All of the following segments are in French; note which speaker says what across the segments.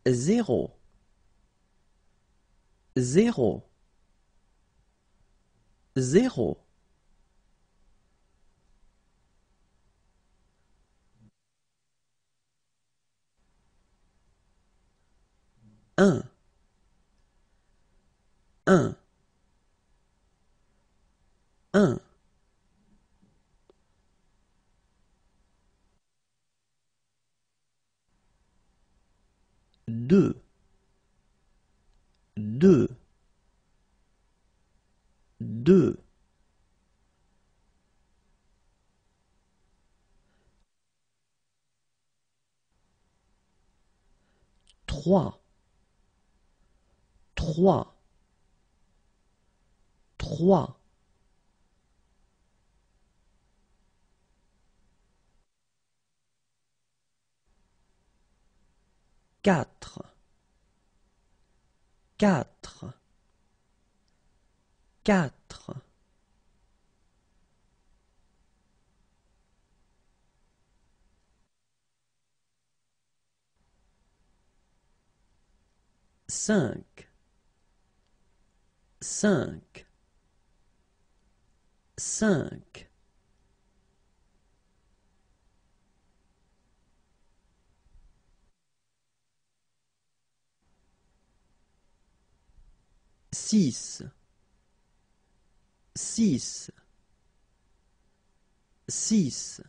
Speaker 1: zéro, zéro, zéro, un, un, un, deux, deux, deux, trois, trois, trois, quatre, quatre, quatre, cinq, cinq, cinq, six, six, six,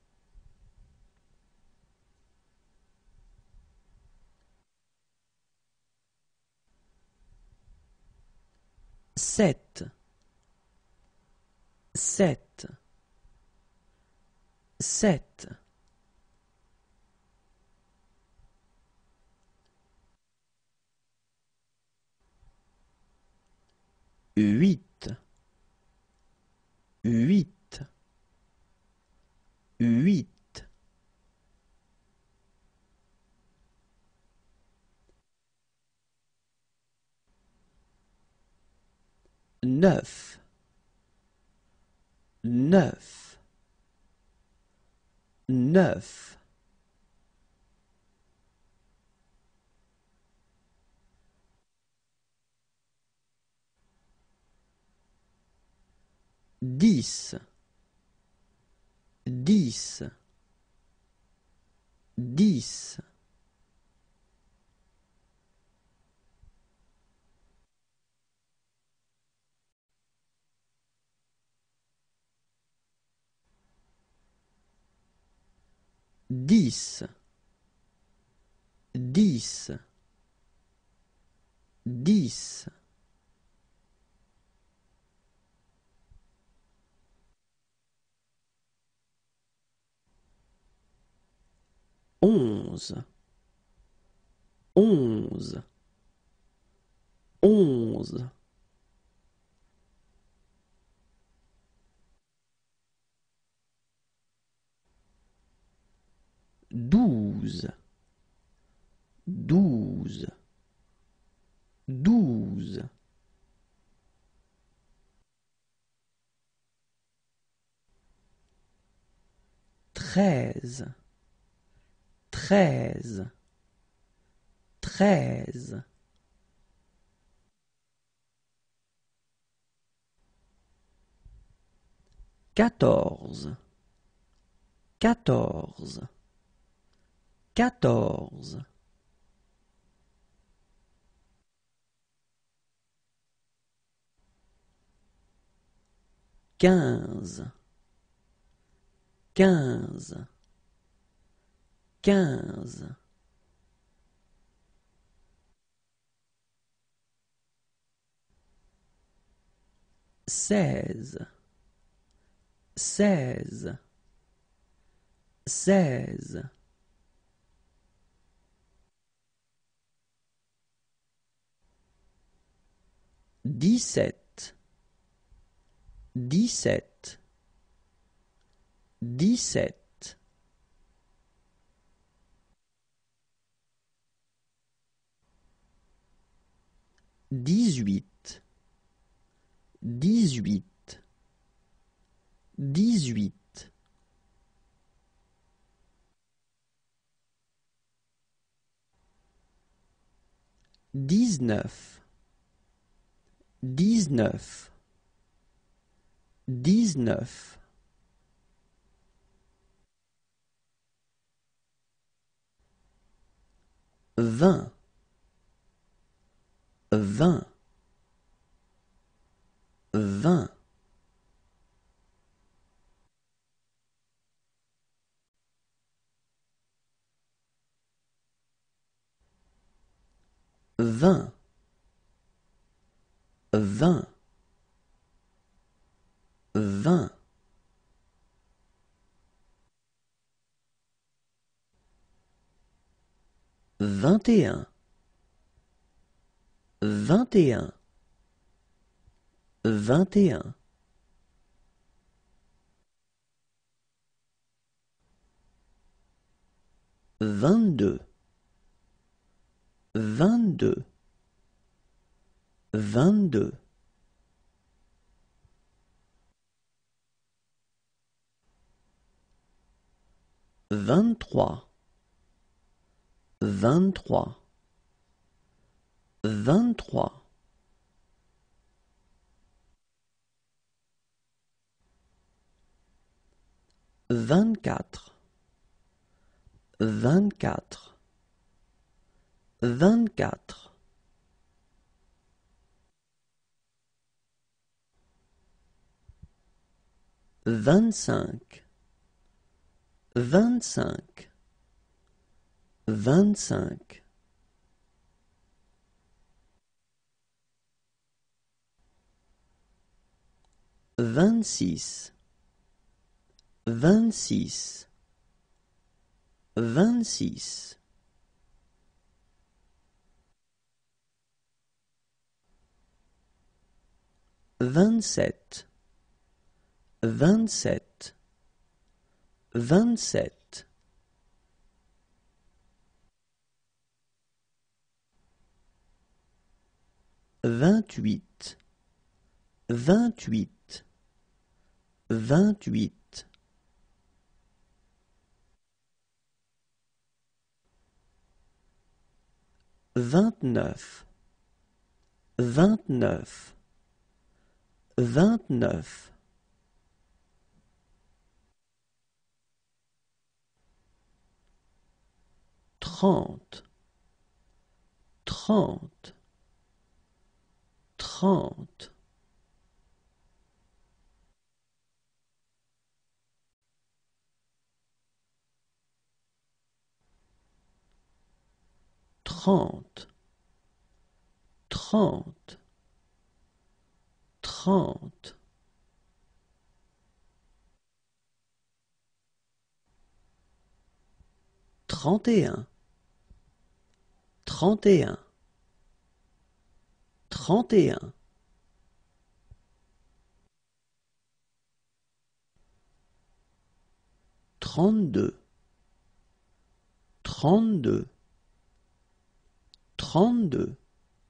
Speaker 1: sept, sept, sept, huit, huit, huit, neuf, neuf, neuf, 10, 10, 10, 10, 10, 10, 11, 11, 11, 12, 12, 12, 13, 13, 13, 14, 14, 14, 15, 15, 15, 16, 16, 16, 17, 17, 17, 18, 18, 18, 19, 19, 19, 20, 20, 20, 20, 20, 20, 21, 21, 21, 22, 22, 22, 23, 23, 23, 24, 24, 24, 25, 25, 25, 26, 26, 26, 27, 27, 27, 28, 28, 28, 29, 29, 29, 30, 30, 30, 30, 30, 30, 31, 31, 31, 32, 32, 32,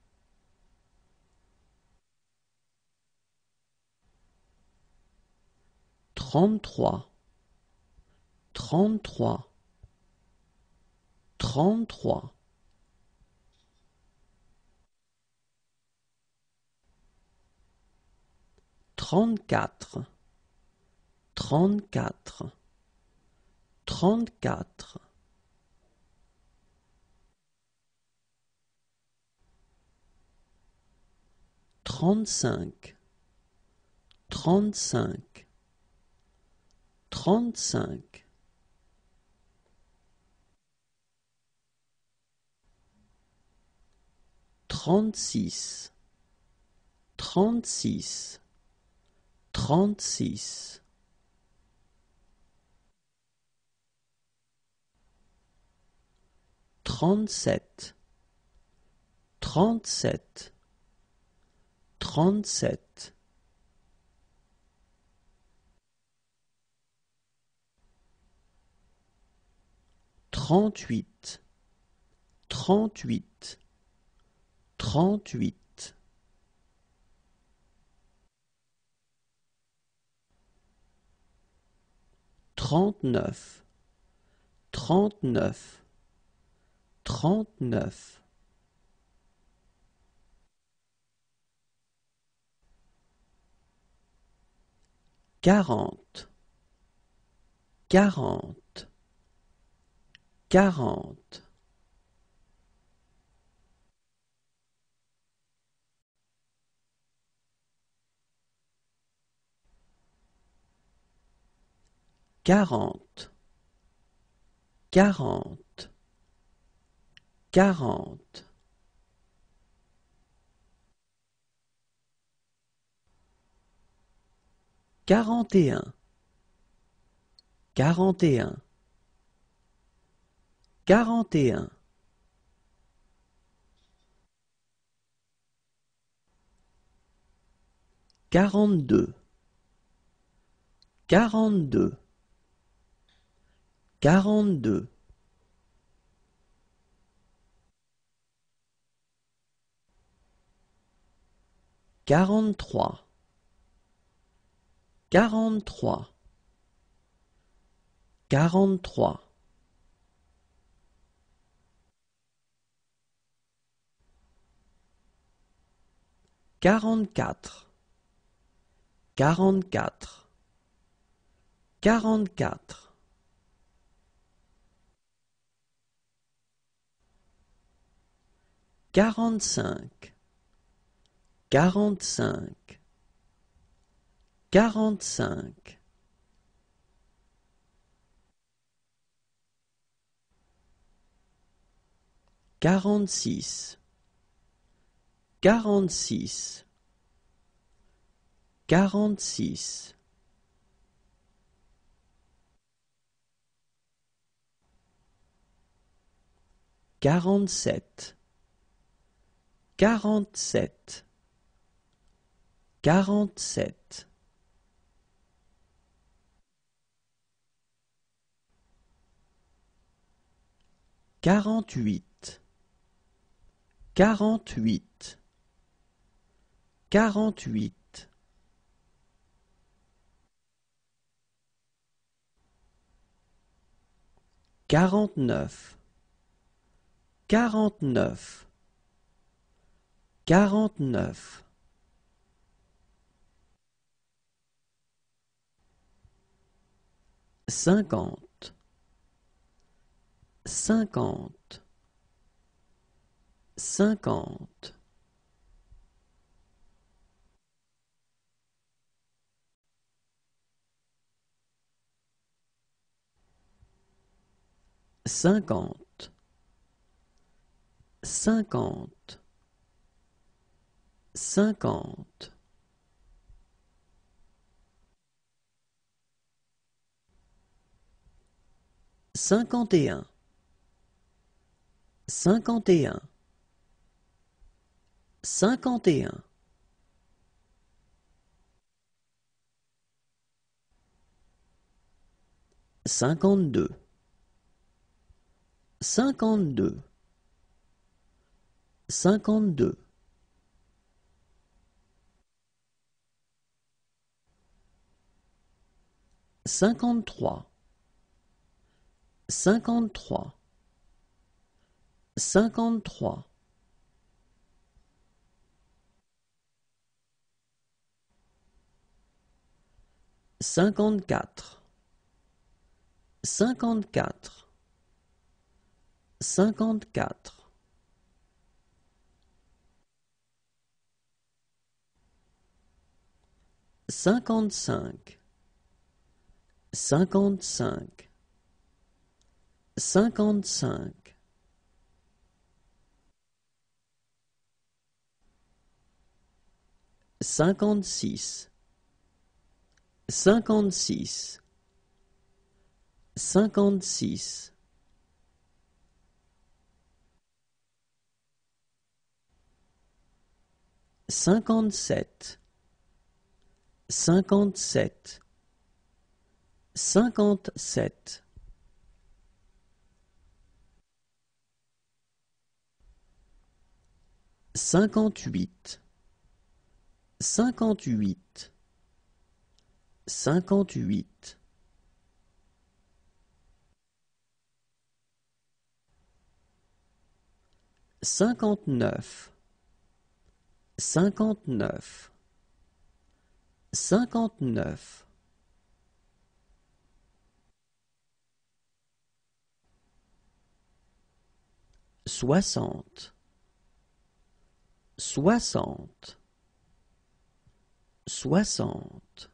Speaker 1: 33, 33, 33, 34, 34, 34, 35, 35, 35, 36, 36, 36, 37, 37, 37, 38, 38, 38, 39, 39, 39, 40, 40, 40. 40, 40, 40. 41, 41, 41. 42, 42, 42. 43, 43, 43. 44, 44, 44. 45, 45, 45. 46, 46, 46. 47, 47, 47. 48, 48, 48. 49, 49, 49. 50, 50, 50. 50, 50, 50. 51, 51, 51. 52, 52, 52. 53, 53, 53. 54, 54, 54. 55, 55, 55. 56, 56, 56. 57, 57, 57. 58, 58, 58. 59, 59, 59. soixante, soixante, soixante,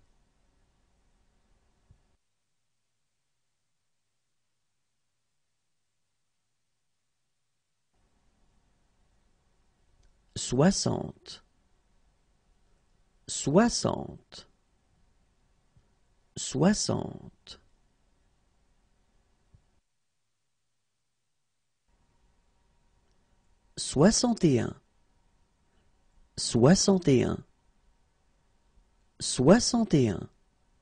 Speaker 1: soixante, soixante, soixante, soixante et un, soixante et un, soixante et un,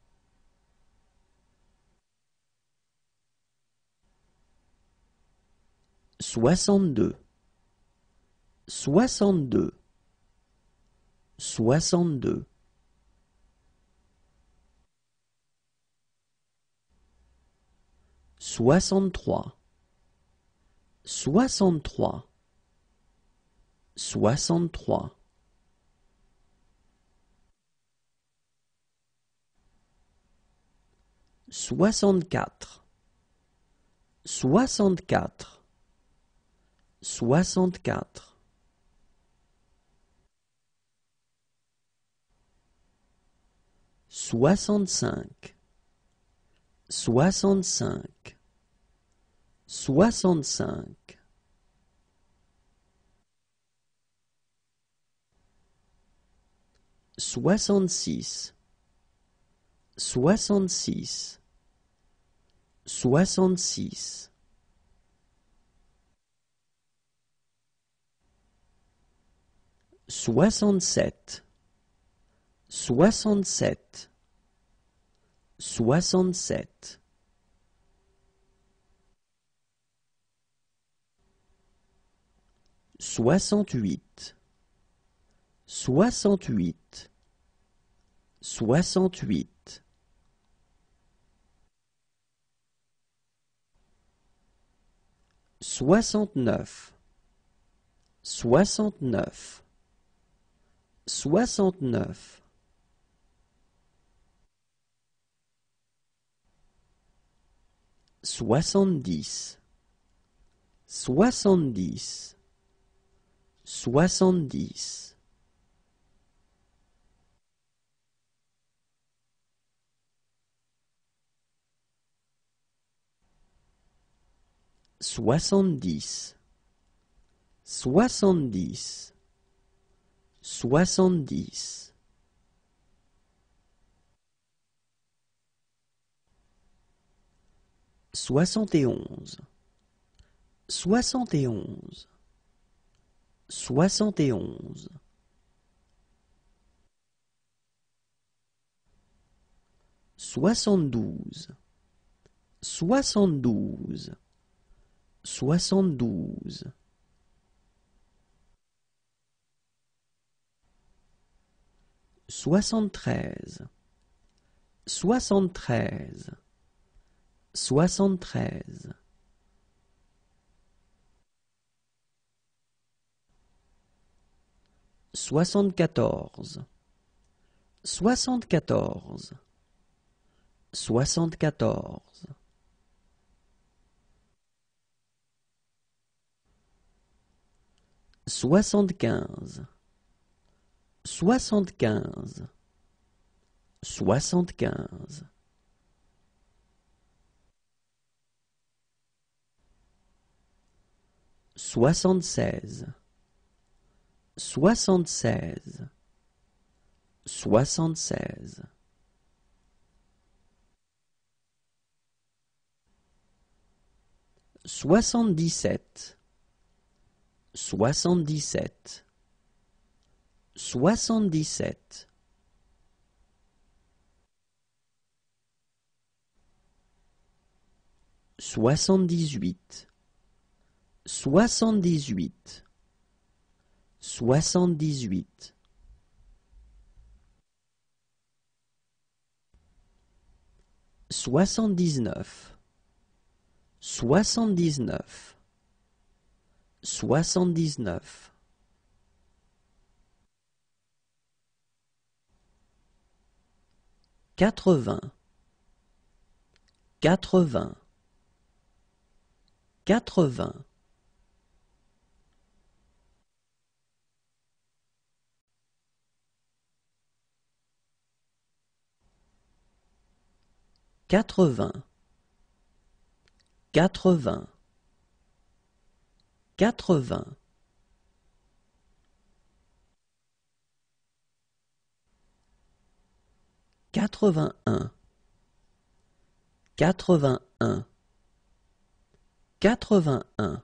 Speaker 1: soixante-deux, soixante-deux, soixante-deux, soixante-trois, soixante-trois, soixante-trois, soixante-quatre, soixante-quatre, soixante-quatre, soixante-cinq, soixante-cinq, soixante-cinq, soixante-six, soixante-six, soixante-six, soixante-sept, soixante-sept, soixante-sept, soixante-huit, soixante-huit, soixante-huit, soixante-neuf, soixante-neuf, soixante-neuf, soixante-dix, soixante-dix, soixante-dix, soixante-dix, soixante-dix, soixante-dix, soixante et onze, soixante et onze, soixante et onze, soixante-douze, soixante-douze, soixante-douze, soixante-treize, soixante-treize, soixante-treize, soixante-quatorze, soixante-quatorze, soixante-quatorze, soixante-quinze, soixante-quinze, soixante-quinze, soixante-seize, soixante-seize, soixante-seize, soixante-dix-sept, soixante-dix-sept, soixante-dix-sept, soixante-dix-huit, soixante-dix-huit, soixante-dix-huit, soixante-dix-neuf, soixante-dix-neuf, soixante-dix-neuf, quatre-vingts, quatre-vingts, quatre-vingts, 80, 80, 80, 81, 81, 81,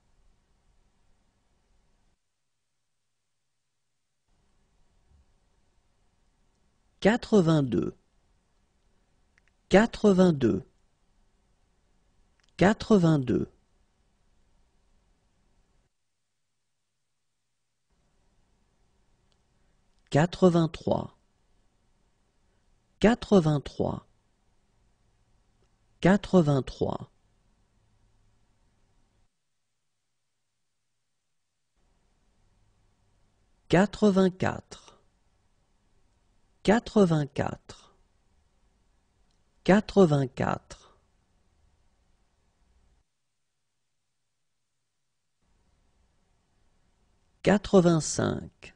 Speaker 1: 82, 82, 82, 83, 83, 83, 84, 84, 84, 85,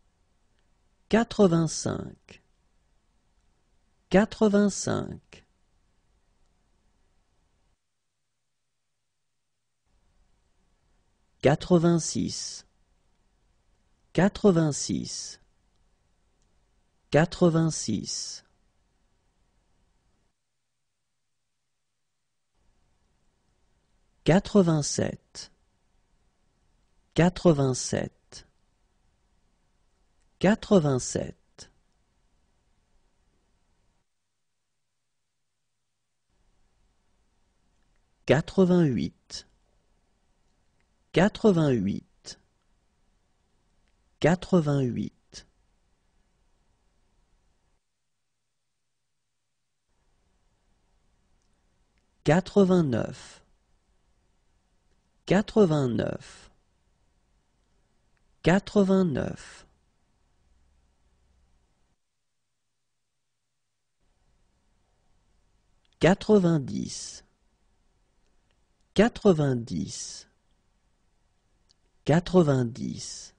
Speaker 1: 85, 85, 86, 86, 86, 87, 87, 87, 88, 88, 88, 89, 89, 89, 90, 90, 90,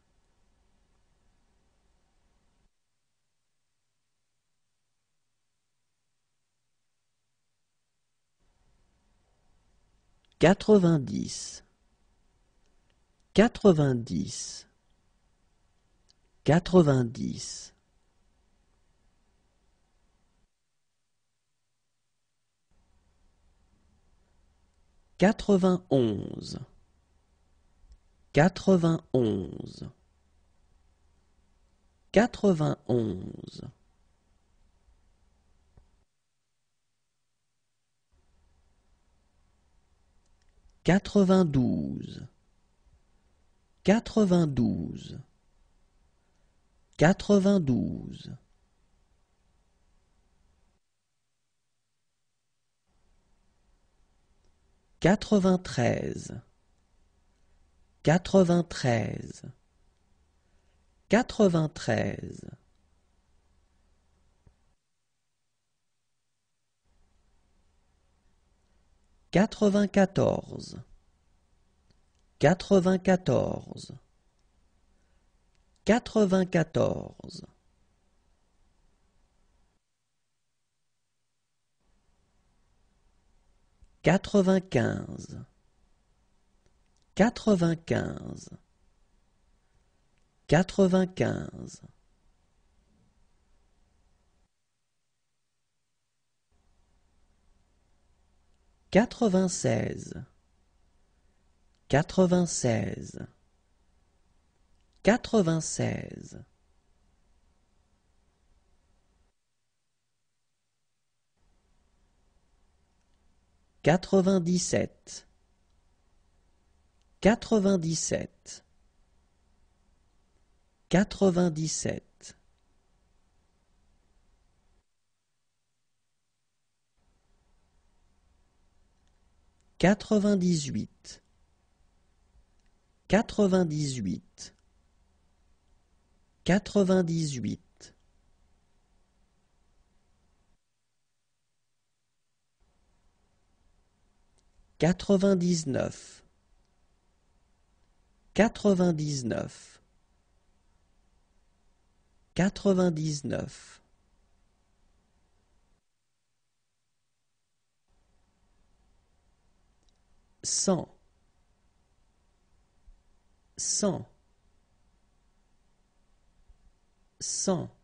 Speaker 1: 90, 90, 90, 91, 91, 91, 92, 92, 92, 93, 93, 93, 94, 94, 94, 95, 95, 95, 96, 96, 96, 97, 97, 97, 98, 98, 98, 99, 99, 99, cent, cent, cent.